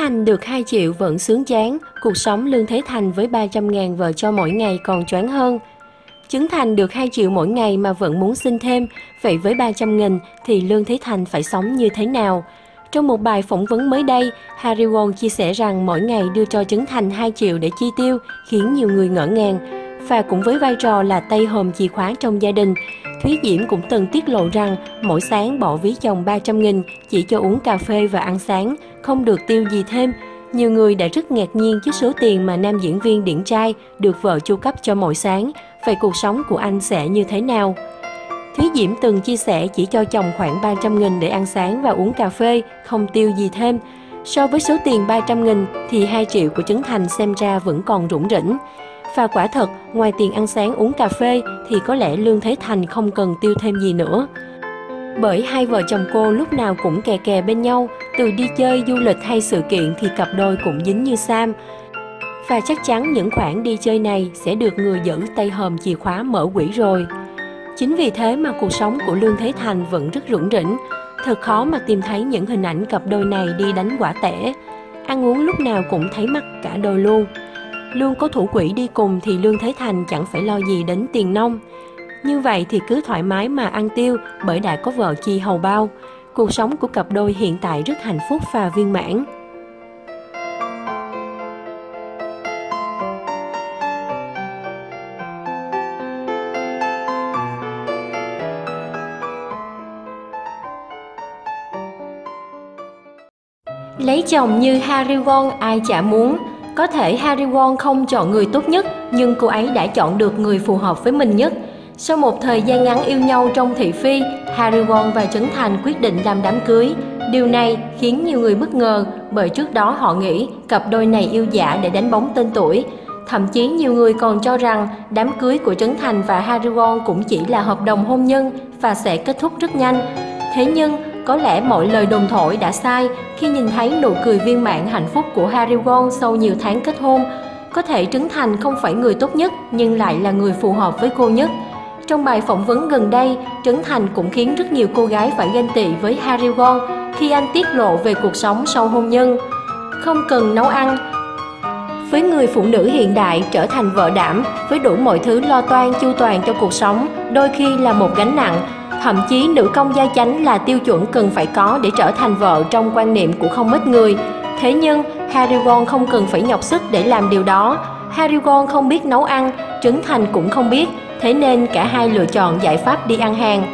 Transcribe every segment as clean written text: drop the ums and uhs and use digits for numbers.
Thành được 2 triệu vẫn sướng chán, cuộc sống Lương Thế Thành với 300.000 vợ cho mỗi ngày còn choáng hơn. Trấn Thành được 2 triệu mỗi ngày mà vẫn muốn xin thêm, vậy với 300.000 thì Lương Thế Thành phải sống như thế nào? Trong một bài phỏng vấn mới đây, Harry Won chia sẻ rằng mỗi ngày đưa cho Trấn Thành 2 triệu để chi tiêu khiến nhiều người ngỡ ngàng. Và cũng với vai trò là tay hòm chìa khóa trong gia đình, Thúy Diễm cũng từng tiết lộ rằng mỗi sáng bỏ ví chồng 300.000 chỉ cho uống cà phê và ăn sáng, không được tiêu gì thêm. Nhiều người đã rất ngạc nhiên trước số tiền mà nam diễn viên điển trai được vợ chu cấp cho mỗi sáng. Vậy cuộc sống của anh sẽ như thế nào? Thúy Diễm từng chia sẻ chỉ cho chồng khoảng 300.000 để ăn sáng và uống cà phê, không tiêu gì thêm. So với số tiền 300.000 thì 2 triệu của Trấn Thành xem ra vẫn còn rủng rỉnh. Và quả thật, ngoài tiền ăn sáng uống cà phê thì có lẽ Lương Thế Thành không cần tiêu thêm gì nữa. Bởi hai vợ chồng cô lúc nào cũng kè kè bên nhau, từ đi chơi, du lịch hay sự kiện thì cặp đôi cũng dính như Sam. Và chắc chắn những khoản đi chơi này sẽ được người giữ tay hòm chìa khóa mở quỹ rồi. Chính vì thế mà cuộc sống của Lương Thế Thành vẫn rất rủng rỉnh. Thật khó mà tìm thấy những hình ảnh cặp đôi này đi đánh quả tẻ. Ăn uống lúc nào cũng thấy mắt cả đôi luôn. Luôn có thủ quỹ đi cùng thì Lương Thế Thành chẳng phải lo gì đến tiền nong. Như vậy thì cứ thoải mái mà ăn tiêu bởi đã có vợ chi hầu bao. Cuộc sống của cặp đôi hiện tại rất hạnh phúc và viên mãn. Lấy chồng như Harry Won ai chả muốn. Có thể Harry Won không chọn người tốt nhất, nhưng cô ấy đã chọn được người phù hợp với mình nhất. Sau một thời gian ngắn yêu nhau trong thị phi, Harry Won và Trấn Thành quyết định làm đám cưới. Điều này khiến nhiều người bất ngờ bởi trước đó họ nghĩ cặp đôi này yêu giả để đánh bóng tên tuổi. Thậm chí nhiều người còn cho rằng đám cưới của Trấn Thành và Harry Won cũng chỉ là hợp đồng hôn nhân và sẽ kết thúc rất nhanh. Thế nhưng, có lẽ mọi lời đồn thổi đã sai khi nhìn thấy nụ cười viên mãn hạnh phúc của Harry Won sau nhiều tháng kết hôn. Có thể Trấn Thành không phải người tốt nhất nhưng lại là người phù hợp với cô nhất. Trong bài phỏng vấn gần đây, Trấn Thành cũng khiến rất nhiều cô gái phải ganh tị với Harry Won khi anh tiết lộ về cuộc sống sau hôn nhân. Không cần nấu ăn. Với người phụ nữ hiện đại trở thành vợ đảm với đủ mọi thứ lo toan chu toàn cho cuộc sống, đôi khi là một gánh nặng. Thậm chí nữ công gia chánh là tiêu chuẩn cần phải có để trở thành vợ trong quan niệm của không ít người. Thế nhưng, Harry Won không cần phải nhọc sức để làm điều đó. Harry Won không biết nấu ăn, Trấn Thành cũng không biết, thế nên cả hai lựa chọn giải pháp đi ăn hàng.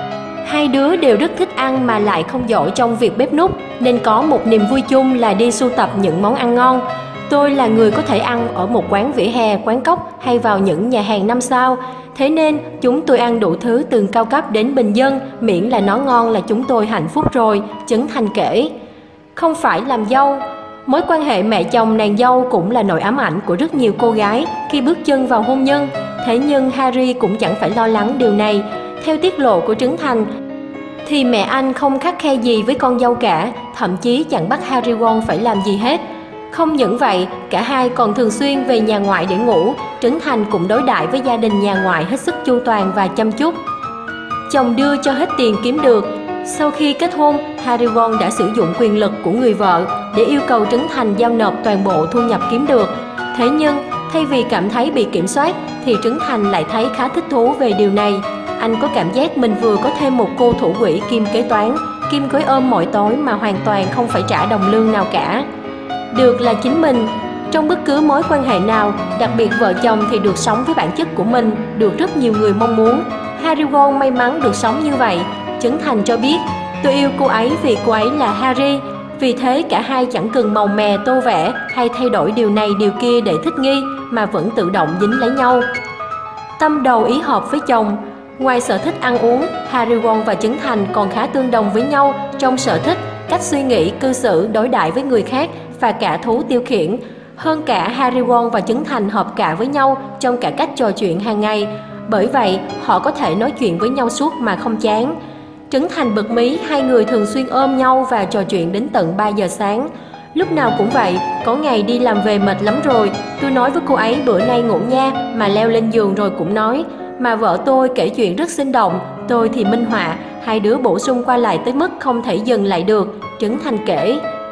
Hai đứa đều rất thích ăn mà lại không giỏi trong việc bếp núc, nên có một niềm vui chung là đi sưu tập những món ăn ngon. Tôi là người có thể ăn ở một quán vỉa hè, quán cóc hay vào những nhà hàng 5 sao. Thế nên, chúng tôi ăn đủ thứ từ cao cấp đến bình dân, miễn là nó ngon là chúng tôi hạnh phúc rồi, Trấn Thành kể. Không phải làm dâu. Mối quan hệ mẹ chồng nàng dâu cũng là nỗi ám ảnh của rất nhiều cô gái khi bước chân vào hôn nhân. Thế nhưng Harry cũng chẳng phải lo lắng điều này. Theo tiết lộ của Trấn Thành, thì mẹ anh không khắt khe gì với con dâu cả, thậm chí chẳng bắt Harry Won phải làm gì hết. Không những vậy, cả hai còn thường xuyên về nhà ngoại để ngủ. Trấn Thành cũng đối đãi với gia đình nhà ngoại hết sức chu toàn và chăm chút. Chồng đưa cho hết tiền kiếm được. Sau khi kết hôn, Harry Won đã sử dụng quyền lực của người vợ để yêu cầu Trấn Thành giao nộp toàn bộ thu nhập kiếm được. Thế nhưng, thay vì cảm thấy bị kiểm soát, thì Trấn Thành lại thấy khá thích thú về điều này. Anh có cảm giác mình vừa có thêm một cô thủ quỹ kiêm kế toán, kiêm gối ôm mỗi tối mà hoàn toàn không phải trả đồng lương nào cả. Được là chính mình. Trong bất cứ mối quan hệ nào, đặc biệt vợ chồng thì được sống với bản chất của mình, được rất nhiều người mong muốn. Harry Won may mắn được sống như vậy. Trấn Thành cho biết, tôi yêu cô ấy vì cô ấy là Harry. Vì thế cả hai chẳng cần màu mè tô vẽ hay thay đổi điều này điều kia để thích nghi mà vẫn tự động dính lấy nhau. Tâm đầu ý hợp với chồng. Ngoài sở thích ăn uống, Harry Won và Trấn Thành còn khá tương đồng với nhau trong sở thích, cách suy nghĩ, cư xử, đối đãi với người khác và cả thú tiêu khiển. Hơn cả, Harry Won và Trấn Thành hợp cả với nhau trong cả cách trò chuyện hàng ngày. Bởi vậy, họ có thể nói chuyện với nhau suốt mà không chán. Trấn Thành bật mí hai người thường xuyên ôm nhau và trò chuyện đến tận 3 giờ sáng. Lúc nào cũng vậy, có ngày đi làm về mệt lắm rồi, tôi nói với cô ấy bữa nay ngủ nha, mà leo lên giường rồi cũng nói. Mà vợ tôi kể chuyện rất sinh động, tôi thì minh họa, hai đứa bổ sung qua lại tới mức không thể dừng lại được, Trấn Thành kể.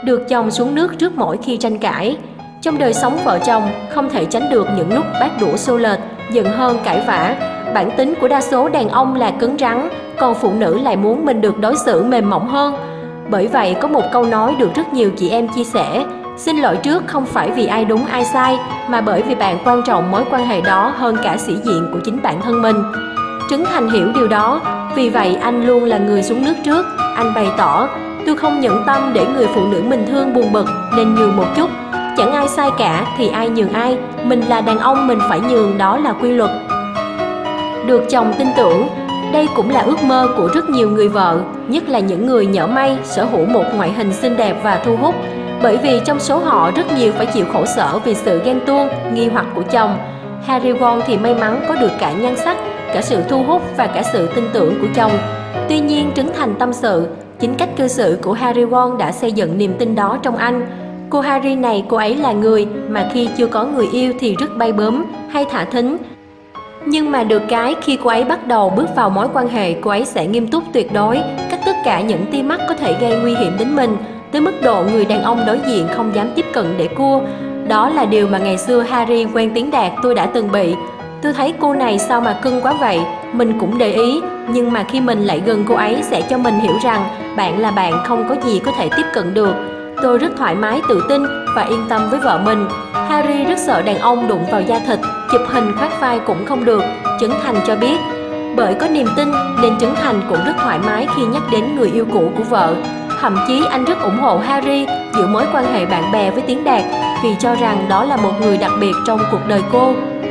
được chồng xuống nước trước mỗi khi tranh cãi. Trong đời sống vợ chồng, không thể tránh được những lúc bát đũa xô lệch, giận hơn cãi vã. Bản tính của đa số đàn ông là cứng rắn, còn phụ nữ lại muốn mình được đối xử mềm mỏng hơn. Bởi vậy, có một câu nói được rất nhiều chị em chia sẻ: xin lỗi trước không phải vì ai đúng ai sai, mà bởi vì bạn quan trọng mối quan hệ đó hơn cả sĩ diện của chính bản thân mình. Trấn Thành hiểu điều đó, vì vậy anh luôn là người xuống nước trước. Anh bày tỏ: tôi không nhẫn tâm để người phụ nữ mình thương buồn bực nên nhường một chút. Chẳng ai sai cả thì ai nhường ai, mình là đàn ông mình phải nhường, đó là quy luật. Được chồng tin tưởng, đây cũng là ước mơ của rất nhiều người vợ, nhất là những người nhỡ may sở hữu một ngoại hình xinh đẹp và thu hút. Bởi vì trong số họ rất nhiều phải chịu khổ sở vì sự ghen tuông, nghi hoặc của chồng. Harry Won thì may mắn có được cả nhan sắc, cả sự thu hút và cả sự tin tưởng của chồng. Tuy nhiên, Trấn Thành tâm sự, chính cách cư xử của Harry Won đã xây dựng niềm tin đó trong anh. Cô Harry này, cô ấy là người mà khi chưa có người yêu thì rất bay bướm, hay thả thính. Nhưng mà được cái khi cô ấy bắt đầu bước vào mối quan hệ, cô ấy sẽ nghiêm túc tuyệt đối, cắt tất cả những tia mắt có thể gây nguy hiểm đến mình, tới mức độ người đàn ông đối diện không dám tiếp cận để cua. Đó là điều mà ngày xưa Harry quen Tiến Đạt tôi đã từng bị. Tôi thấy cô này sao mà cưng quá vậy, mình cũng để ý, nhưng mà khi mình lại gần cô ấy sẽ cho mình hiểu rằng bạn là bạn, không có gì có thể tiếp cận được. Tôi rất thoải mái, tự tin và yên tâm với vợ mình. Harry rất sợ đàn ông đụng vào da thịt, chụp hình khoác vai cũng không được, Trấn Thành cho biết. Bởi có niềm tin nên Trấn Thành cũng rất thoải mái khi nhắc đến người yêu cũ của vợ. Thậm chí anh rất ủng hộ Harry giữ mối quan hệ bạn bè với Tiến Đạt vì cho rằng đó là một người đặc biệt trong cuộc đời cô.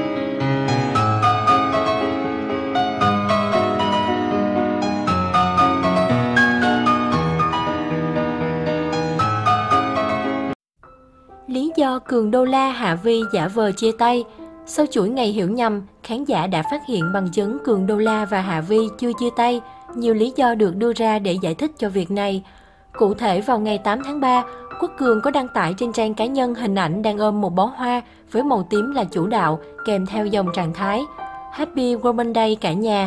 Lý do Cường Đô La Hạ Vi giả vờ chia tay. Sau chuỗi ngày hiểu nhầm, khán giả đã phát hiện bằng chứng Cường Đô La và Hạ Vi chưa chia tay. Nhiều lý do được đưa ra để giải thích cho việc này. Cụ thể, vào ngày 8 tháng 3, Quốc Cường có đăng tải trên trang cá nhân hình ảnh đang ôm một bó hoa với màu tím là chủ đạo, kèm theo dòng trạng thái Happy Women's Day cả nhà.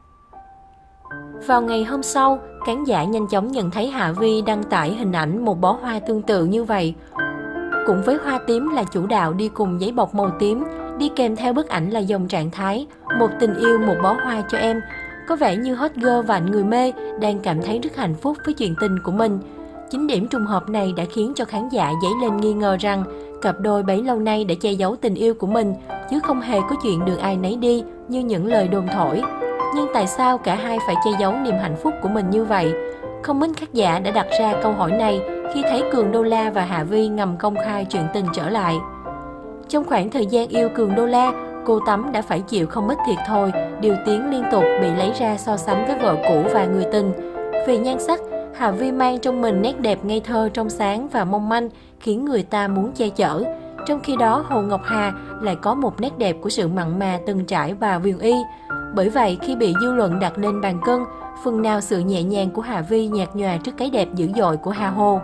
Vào ngày hôm sau, khán giả nhanh chóng nhận thấy Hạ Vi đăng tải hình ảnh một bó hoa tương tự như vậy, cũng với hoa tím là chủ đạo đi cùng giấy bọc màu tím, đi kèm theo bức ảnh là dòng trạng thái một tình yêu một bó hoa cho em. Có vẻ như hot girl và người mê đang cảm thấy rất hạnh phúc với chuyện tình của mình. Chính điểm trùng hợp này đã khiến cho khán giả dấy lên nghi ngờ rằng cặp đôi bấy lâu nay đã che giấu tình yêu của mình, chứ không hề có chuyện đường ai nấy đi như những lời đồn thổi. Nhưng tại sao cả hai phải che giấu niềm hạnh phúc của mình như vậy? Không ít khán giả đã đặt ra câu hỏi này khi thấy Cường Đô La và Hạ Vi ngầm công khai chuyện tình trở lại. Trong khoảng thời gian yêu Cường Đô La, cô Tắm đã phải chịu không ít thiệt thòi, điều tiếng liên tục bị lấy ra so sánh với vợ cũ và người tình. Về nhan sắc, Hạ Vi mang trong mình nét đẹp ngây thơ trong sáng và mong manh, khiến người ta muốn che chở. Trong khi đó, Hồ Ngọc Hà lại có một nét đẹp của sự mặn mà từng trải và huyền y. Bởi vậy, khi bị dư luận đặt lên bàn cân, phần nào sự nhẹ nhàng của Hạ Vi nhạt nhòa trước cái đẹp dữ dội của Hà Hồ.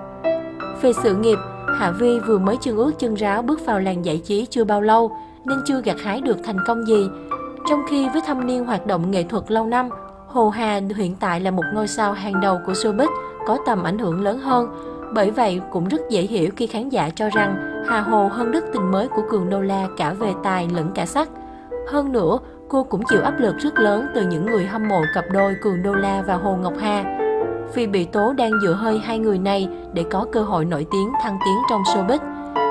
Về sự nghiệp, Hạ Vi vừa mới chân ướt chân ráo bước vào làng giải trí chưa bao lâu, nên chưa gặt hái được thành công gì. Trong khi với thâm niên hoạt động nghệ thuật lâu năm, Hồ Hà hiện tại là một ngôi sao hàng đầu của showbiz, có tầm ảnh hưởng lớn hơn. Bởi vậy, cũng rất dễ hiểu khi khán giả cho rằng Hà Hồ hơn đứt tình mới của Cường Đô La cả về tài lẫn cả sắc. Hơn nữa, cô cũng chịu áp lực rất lớn từ những người hâm mộ cặp đôi Cường Đô La và Hồ Ngọc Hà, vì bị tố đang dựa hơi hai người này để có cơ hội nổi tiếng thăng tiến trong showbiz.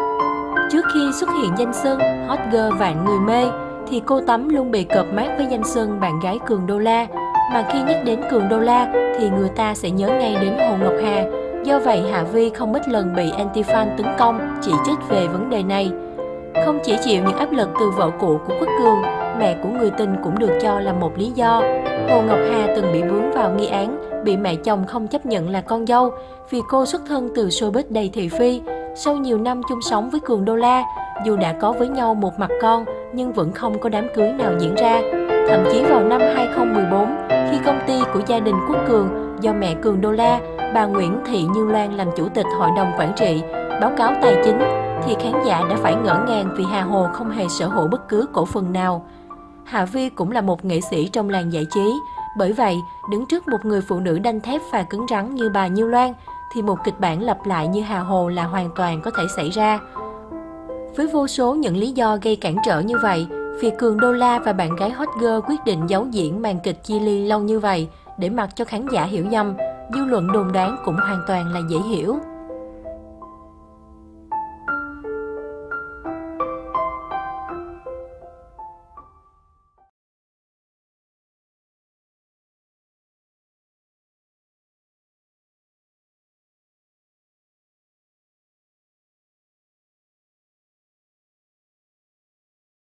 Trước khi xuất hiện danh xưng hot girl vạn người mê, thì cô Tắm luôn bị cợp mát với danh xưng bạn gái Cường Đô La. Mà khi nhắc đến Cường Đô La thì người ta sẽ nhớ ngay đến Hồ Ngọc Hà. Do vậy, Hạ Vi không ít lần bị anti-fan tấn công, chỉ trích về vấn đề này. Không chỉ chịu những áp lực từ vợ cũ của Quốc Cường, mẹ của người tình cũng được cho là một lý do. Hồ Ngọc Hà từng bị vướng vào nghi án, bị mẹ chồng không chấp nhận là con dâu vì cô xuất thân từ showbiz đầy thị phi. Sau nhiều năm chung sống với Cường Đô La, dù đã có với nhau một mặt con nhưng vẫn không có đám cưới nào diễn ra. Thậm chí vào năm 2014, khi công ty của gia đình Quốc Cường do mẹ Cường Đô La, bà Nguyễn Thị Như Loan làm chủ tịch hội đồng quản trị, báo cáo tài chính, thì khán giả đã phải ngỡ ngàng vì Hà Hồ không hề sở hữu bất cứ cổ phần nào. Hạ Vi cũng là một nghệ sĩ trong làng giải trí, bởi vậy, đứng trước một người phụ nữ đanh thép và cứng rắn như bà Như Loan, thì một kịch bản lặp lại như Hà Hồ là hoàn toàn có thể xảy ra. Với vô số những lý do gây cản trở như vậy, việc Cường Đô La và bạn gái hot girl quyết định giấu diễn màn kịch chia ly lâu như vậy để mặc cho khán giả hiểu nhầm, dư luận đồn đoán cũng hoàn toàn là dễ hiểu.